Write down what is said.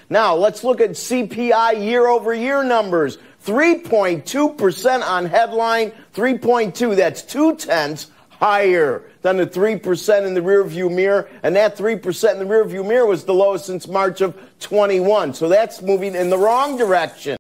Now, let's look at CPI year-over-year numbers. 3.2% on headline, 3.2. That's 0.2 higher than the 3% in the rearview mirror, and that 3% in the rearview mirror was the lowest since March of 21. So that's moving in the wrong direction.